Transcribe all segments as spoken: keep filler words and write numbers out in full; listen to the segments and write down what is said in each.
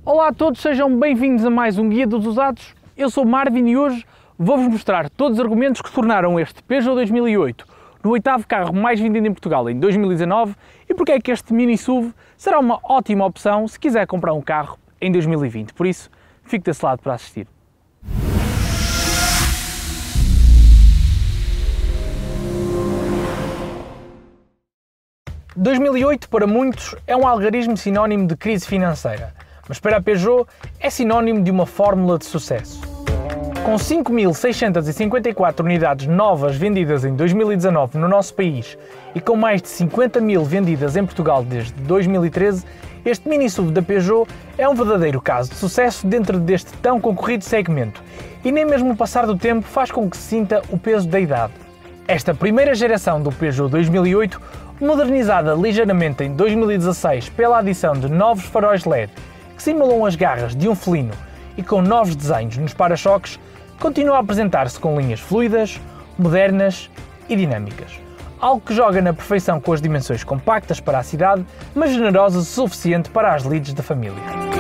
Olá a todos, sejam bem-vindos a mais um Guia dos Usados. Eu sou Marvin e hoje vou-vos mostrar todos os argumentos que tornaram este Peugeot dois mil e oito no oitavo carro mais vendido em Portugal em dois mil e dezanove e porque é que este mini S U V será uma ótima opção se quiser comprar um carro em dois mil e vinte. Por isso, fique desse lado para assistir. dois mil e oito para muitos é um algarismo sinónimo de crise financeira, mas para a Peugeot é sinónimo de uma fórmula de sucesso. Com cinco mil seiscentas e cinquenta e quatro unidades novas vendidas em dois mil e dezanove no nosso país e com mais de cinquenta mil vendidas em Portugal desde dois mil e treze, este mini S U V da Peugeot é um verdadeiro caso de sucesso dentro deste tão concorrido segmento e nem mesmo o passar do tempo faz com que se sinta o peso da idade. Esta primeira geração do Peugeot dois mil e oito, modernizada ligeiramente em dois mil e dezasseis pela adição de novos faróis L E D que simulam as garras de um felino e com novos desenhos nos para-choques, continua a apresentar-se com linhas fluidas, modernas e dinâmicas. Algo que joga na perfeição com as dimensões compactas para a cidade, mas generosas o suficiente para as lides da família.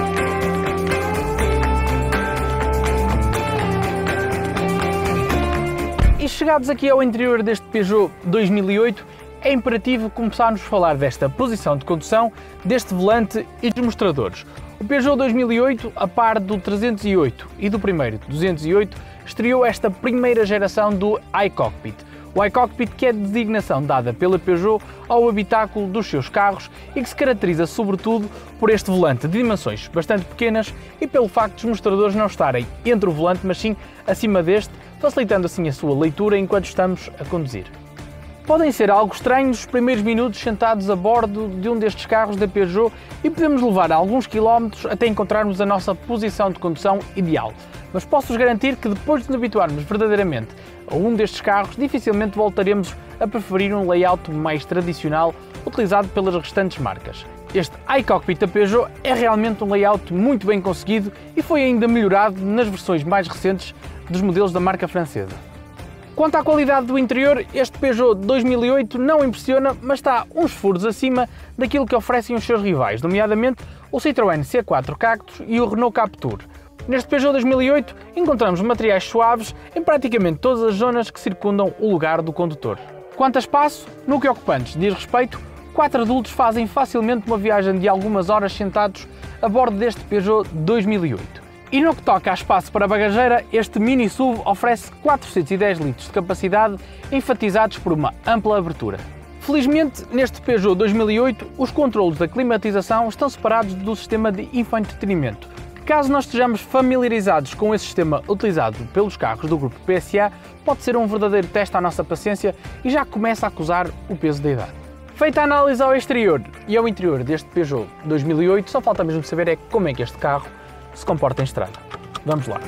E chegados aqui ao interior deste Peugeot dois mil e oito, é imperativo começarmos a falar desta posição de condução, deste volante e dos mostradores. O Peugeot dois mil e oito, a par do trezentos e oito e do primeiro duzentos e oito, estreou esta primeira geração do iCockpit. O iCockpit que é a designação dada pela Peugeot ao habitáculo dos seus carros e que se caracteriza sobretudo por este volante de dimensões bastante pequenas e pelo facto dos mostradores não estarem entre o volante, mas sim acima deste, facilitando assim a sua leitura enquanto estamos a conduzir. Podem ser algo estranhos os primeiros minutos sentados a bordo de um destes carros da Peugeot e podemos levar alguns quilómetros até encontrarmos a nossa posição de condução ideal. Mas posso-vos garantir que depois de nos habituarmos verdadeiramente a um destes carros, dificilmente voltaremos a preferir um layout mais tradicional utilizado pelas restantes marcas. Este iCockpit da Peugeot é realmente um layout muito bem conseguido e foi ainda melhorado nas versões mais recentes dos modelos da marca francesa. Quanto à qualidade do interior, este Peugeot dois mil e oito não impressiona, mas está uns furos acima daquilo que oferecem os seus rivais, nomeadamente o Citroën C quatro Cactus e o Renault Captur. Neste Peugeot dois mil e oito encontramos materiais suaves em praticamente todas as zonas que circundam o lugar do condutor. Quanto a espaço, no que ocupantes diz respeito, quatro adultos fazem facilmente uma viagem de algumas horas sentados a bordo deste Peugeot dois mil e oito. E no que toca a espaço para bagageira, este mini S U V oferece quatrocentos e dez litros de capacidade, enfatizados por uma ampla abertura. Felizmente, neste Peugeot dois mil e oito, os controlos da climatização estão separados do sistema de infoentretenimento. Caso não estejamos familiarizados com esse sistema utilizado pelos carros do grupo P S A, pode ser um verdadeiro teste à nossa paciência e já começa a acusar o peso da idade. Feita a análise ao exterior e ao interior deste Peugeot dois mil e oito, só falta mesmo saber é como é que este carro se comporta em estrada. Vamos lá.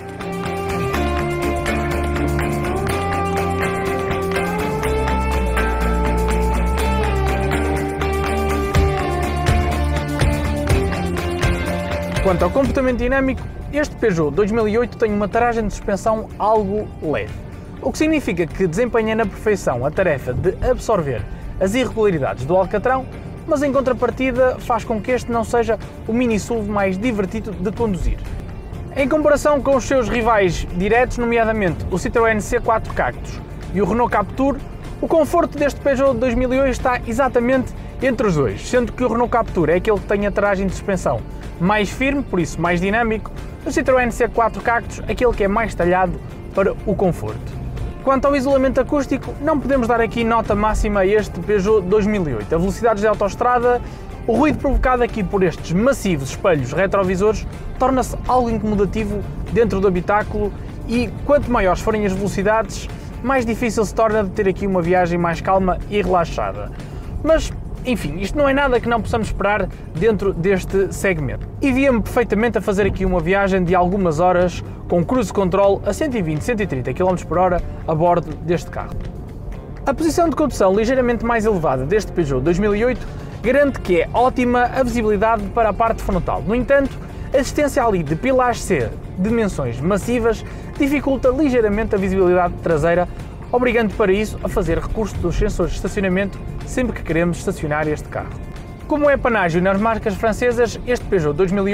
Quanto ao comportamento dinâmico, este Peugeot dois mil e oito tem uma taragem de suspensão algo leve, o que significa que desempenha na perfeição a tarefa de absorver as irregularidades do alcatrão, mas em contrapartida faz com que este não seja o mini S U V mais divertido de conduzir. Em comparação com os seus rivais diretos, nomeadamente o Citroën C quatro Cactus e o Renault Captur, o conforto deste Peugeot dois mil e oito está exatamente entre os dois, sendo que o Renault Captur é aquele que tem a taragem de suspensão mais firme, por isso mais dinâmico, o Citroën C quatro Cactus aquele que é mais talhado para o conforto. Quanto ao isolamento acústico, não podemos dar aqui nota máxima a este Peugeot dois mil e oito. A velocidades de autoestrada, o ruído provocado aqui por estes massivos espelhos retrovisores torna-se algo incomodativo dentro do habitáculo e quanto maiores forem as velocidades, mais difícil se torna de ter aqui uma viagem mais calma e relaxada. Mas, enfim, isto não é nada que não possamos esperar dentro deste segmento. E via-me perfeitamente a fazer aqui uma viagem de algumas horas com cruise control a cento e vinte a cento e trinta quilómetros por hora a bordo deste carro. A posição de condução ligeiramente mais elevada deste Peugeot dois mil e oito garante que é ótima a visibilidade para a parte frontal. No entanto, a existência ali de pilares C de dimensões massivas dificulta ligeiramente a visibilidade traseira, obrigando para isso a fazer recurso dos sensores de estacionamento sempre que queremos estacionar este carro. Como é panágio nas marcas francesas, este Peugeot dois mil e oito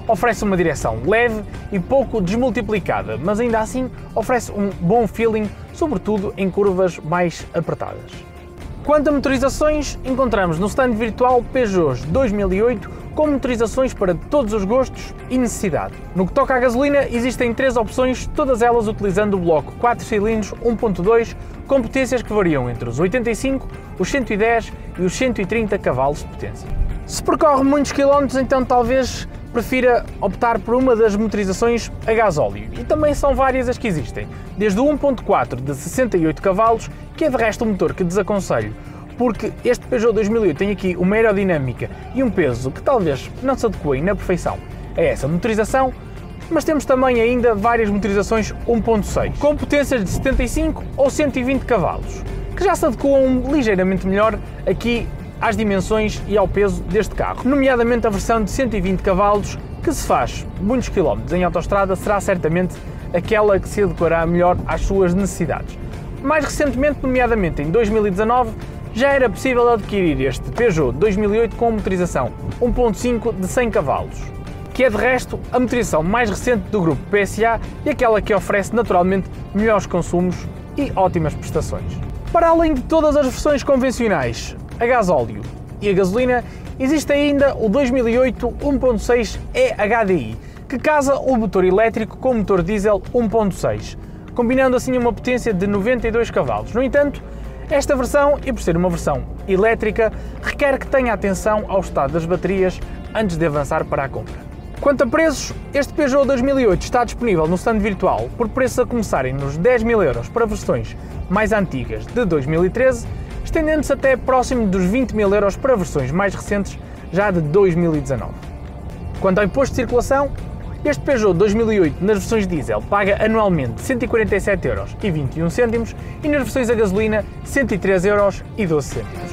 oferece uma direção leve e pouco desmultiplicada, mas ainda assim oferece um bom feeling, sobretudo em curvas mais apertadas. Quanto a motorizações, encontramos no stand virtual Peugeot dois mil e oito com motorizações para todos os gostos e necessidade. No que toca à gasolina, existem três opções, todas elas utilizando o bloco quatro cilindros um ponto dois, com potências que variam entre os oitenta e cinco, os cento e dez e os cento e trinta cavalos de potência. Se percorre muitos quilómetros, então talvez prefira optar por uma das motorizações a gasóleo, e também são várias as que existem, desde o um ponto quatro de sessenta e oito cavalos, que é de resto um motor que desaconselho, porque este Peugeot dois mil e oito tem aqui uma aerodinâmica e um peso que talvez não se adequem na perfeição a essa motorização, mas temos também ainda várias motorizações um ponto seis, com potências de setenta e cinco ou cento e vinte cavalos, que já se adequam ligeiramente melhor aqui às dimensões e ao peso deste carro, nomeadamente a versão de cento e vinte cavalos, que se faz muitos quilómetros em autoestrada, será certamente aquela que se adequará melhor às suas necessidades. Mais recentemente, nomeadamente em dois mil e dezanove, já era possível adquirir este Peugeot dois mil e oito com motorização um ponto cinco de cem cavalos, que é de resto a motorização mais recente do grupo P S A e aquela que oferece naturalmente melhores consumos e ótimas prestações. Para além de todas as versões convencionais, a gasóleo e a gasolina, existe ainda o dois mil e oito um ponto seis E H D I, que casa o motor elétrico com o motor diesel um ponto seis, combinando assim uma potência de noventa e dois cavalos. No entanto, esta versão, e por ser uma versão elétrica, requer que tenha atenção ao estado das baterias antes de avançar para a compra. Quanto a preços, este Peugeot dois mil e oito está disponível no stand virtual por preços a começarem nos dez mil euros para versões mais antigas de dois mil e treze, estendendo-se até próximo dos vinte mil euros para versões mais recentes, já de dois mil e dezanove. Quanto ao imposto de circulação, este Peugeot dois mil e oito nas versões diesel paga anualmente cento e quarenta e sete euros e vinte e um cêntimos e nas versões a gasolina cento e três euros e doze cêntimos.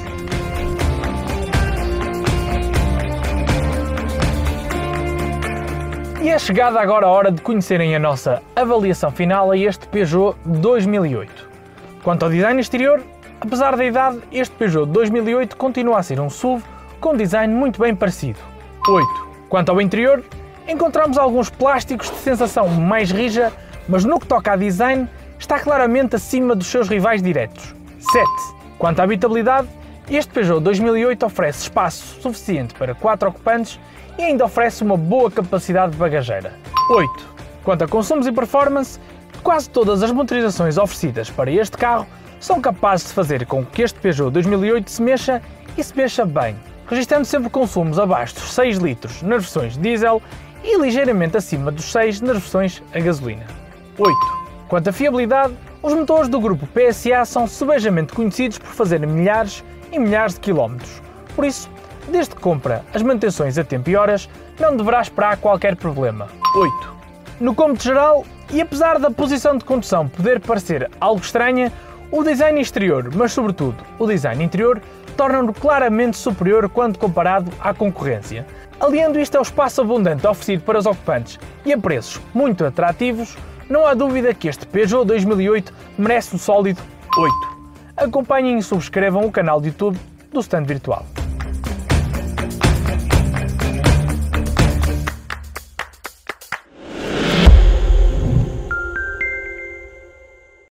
E é chegada agora a hora de conhecerem a nossa avaliação final a este Peugeot dois mil e oito. Quanto ao design exterior, apesar da idade, este Peugeot dois mil e oito continua a ser um S U V com design muito bem parecido. oito. Quanto ao interior, encontramos alguns plásticos de sensação mais rija, mas no que toca a design, está claramente acima dos seus rivais diretos. sete. Quanto à habitabilidade, este Peugeot dois mil e oito oferece espaço suficiente para quatro ocupantes e ainda oferece uma boa capacidade de bagageira. oito. Quanto a consumos e performance, quase todas as motorizações oferecidas para este carro são capazes de fazer com que este Peugeot dois mil e oito se mexa e se mexa bem, registrando sempre consumos abaixo dos seis litros nas versões diesel e ligeiramente acima dos seis nas versões a gasolina. oito. Quanto à fiabilidade, os motores do grupo P S A são sebejamente conhecidos por fazerem milhares e milhares de quilómetros, por isso, desde que compra as manutenções a tempo e horas, não deverá esperar qualquer problema. oito. No cômputo geral, e apesar da posição de condução poder parecer algo estranha, o design exterior, mas sobretudo o design interior, tornam-no claramente superior quando comparado à concorrência. Aliando isto ao espaço abundante oferecido para os ocupantes e a preços muito atrativos, não há dúvida que este Peugeot dois mil e oito merece um sólido oito. Acompanhem e subscrevam o canal de YouTube do Stand Virtual.